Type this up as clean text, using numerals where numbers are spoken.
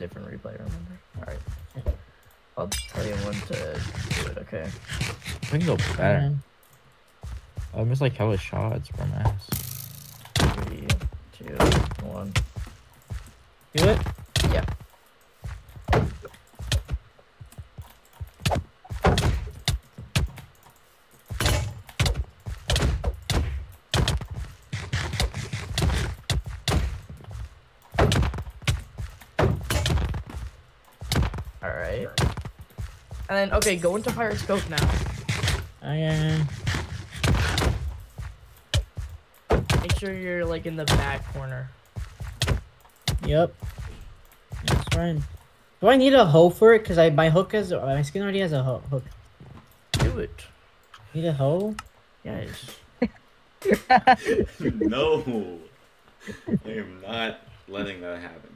different replay, remember? Alright. I'll tell you when to do it, okay? I can go better. I missed like hella shots from ass. 3, 2, 1. Do it? Yeah. Alright. And then, okay, go into fire scope now. Okay. Make sure you're, like, in the back corner. Yep. That's fine. Do I need a hoe for it? Because my hook has... My skin already has a hook. Do it. Need a hoe? Yes. No. I am not letting that happen.